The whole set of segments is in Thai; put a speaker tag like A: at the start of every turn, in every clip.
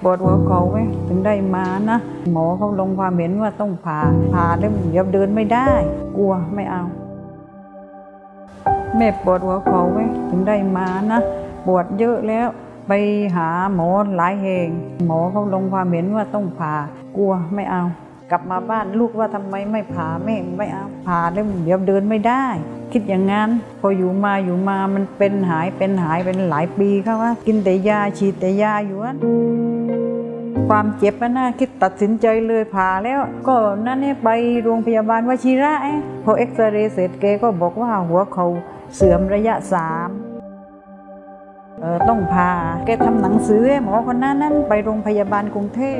A: ปวดหัวเข่าไหมถึงได้มานะหมอเขาลงความเห็นว่าต้องผ่าแล้วเดี๋ยวเดินไม่ได้กลัวไม่เอาแม่ปวดหัวเข่าไหมถึงได้มานะปวดเยอะแล้วไปหาหมอหลายแห่งหมอเขาลงความเห็นว่าต้องผ่ากลัวไม่เอากลับมาบ้านลูกว่าทำไมไม่ผ่าแม่ไม่เอาผ่าแล้วเดี๋ยวเดินไม่ได้คิดอย่างนั้นพออยู่มามันเป็นหายเป็นหลายปีเขาว่ากินแต่ยาฉีดแต่ยาอยู่นั้นความเจ็บนะคิดตัดสินใจเลยผ่าแล้วก็นั่นเนี่ยไปโรงพยาบาลวชิระพอเอ็กซเรย์เสร็จแกก็บอกว่าหัวเข่าเสื่อมระยะ 3ต้องผ่าแกทำหนังสือให้หมอคนนั้นไปโรงพยาบาลกรุงเทพ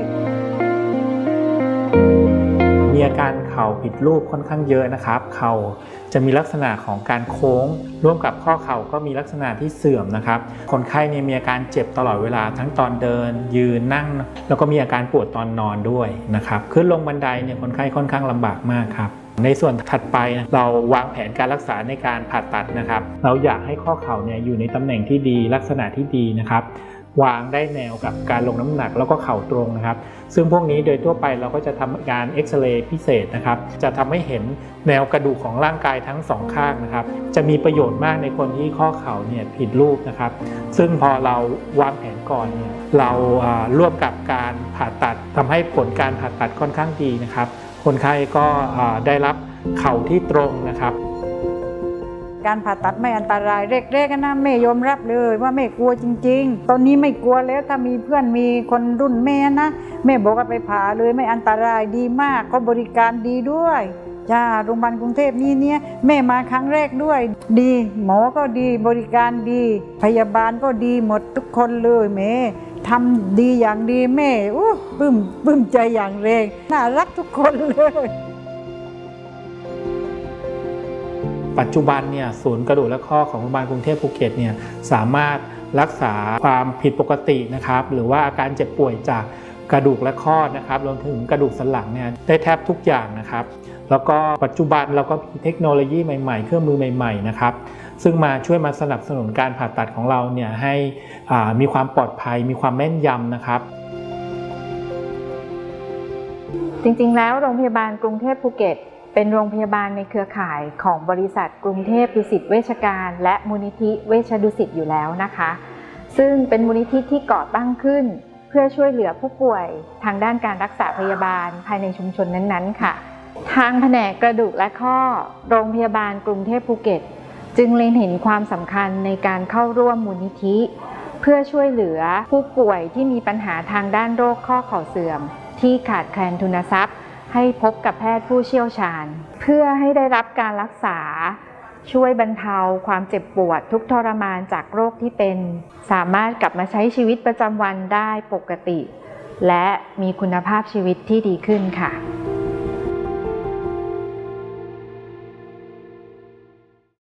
B: มีอาการเข่าผิดรูปค่อนข้างเยอะนะครับเข่าจะมีลักษณะของการโค้งร่วมกับข้อเข่าก็มีลักษณะที่เสื่อมนะครับคนไข้เนี่ยมีอาการเจ็บตลอดเวลาทั้งตอนเดินยืนนั่งแล้วก็มีอาการปวดตอนนอนด้วยนะครับขึ้นลงบันไดเนี่ยคนไข้ค่อนข้างลำบากมากครับในส่วนถัดไปเราวางแผนการรักษาในการผ่าตัดนะครับเราอยากให้ข้อเข่าเนี่ยอยู่ในตำแหน่งที่ดีลักษณะที่ดีนะครับวางได้แนวกับการลงน้ำหนักแล้วก็เข่าตรงนะครับซึ่งพวกนี้โดยทั่วไปเราก็จะทำการเอ็กซเรย์พิเศษนะครับจะทำให้เห็นแนวกระดูกของร่างกายทั้ง2ข้างนะครับจะมีประโยชน์มากในคนที่ข้อเข่าเนี่ยผิดรูปนะครับซึ่งพอเราวางแผนก่อนเนี่ยเราร่วมกับการผ่าตัดทำให้ผลการผ่าตัดค่อนข้างดีนะครับคนไข้ก็ได้รับเข่าที่ตรงนะครับ
A: การผ่าตัดไม่อันตรายแรกๆนะแม่ยอมรับเลยว่าแม่กลัวจริงๆตอนนี้ไม่กลัวแล้วถ้ามีเพื่อนมีคนรุ่นแม่นะแม่บอกว่าไปผ่าเลยไม่อันตรายดีมากเขาบริการดีด้วยจ้าโรงพยาบาลกรุงเทพเนี่ยแม่มาครั้งแรกด้วยดีหมอก็ดีบริการดีพยาบาลก็ดีหมดทุกคนเลยแม่ทำดีอย่างดีแม่ปลื้มใจอย่างแรงน่ารักทุกคนเลย
B: ปัจจุบันเนี่ยศูนย์กระดูกและข้อของโรงพยาบาลกรุงเทพภูเก็ตเนี่ยสามารถรักษาความผิดปกตินะครับหรือว่าอาการเจ็บป่วยจากกระดูกและข้อนะครับรวมถึงกระดูกสันหลังเนี่ยได้แทบทุกอย่างนะครับแล้วก็ปัจจุบันเราก็มีเทคโนโลยีใหม่ๆเครื่องมือใหม่ๆนะครับซึ่งมาช่วยมาสนับสนุนการผ่าตัดของเราเนี่ยให้มีความปลอดภัยมีความแม่นยำนะครับ
C: จริงๆแล้วโรงพยาบาลกรุงเทพภูเก็ตเป็นโรงพยาบาลในเครือข่ายของบริษัทกรุงเทพดุสิตเวชการและมูลนิธิเวชดุสิตอยู่แล้วนะคะซึ่งเป็นมูลนิธิที่ก่อตั้งขึ้นเพื่อช่วยเหลือผู้ป่วยทางด้านการรักษาพยาบาลภายในชุมชนนั้นๆค่ะทางแผนกกระดูกและข้อโรงพยาบาลกรุงเทพภูเก็ตจึงเล็งเห็นความสำคัญในการเข้าร่วมมูลนิธิเพื่อช่วยเหลือผู้ป่วยที่มีปัญหาทางด้านโรคข้อเข่าเสื่อมที่ขาดแคลนทุนทรัพย์ให้พบกับแพทย์ผู้เชี่ยวชาญเพื่อให้ได้รับการรักษาช่วยบรรเทาความเจ็บปวดทุกข์ทรมานจากโรคที่เป็นสามารถกลับมาใช้ชีวิตประจำวันได้ปกติและมีคุณภาพชีวิตที่ดีขึ้นค่ะ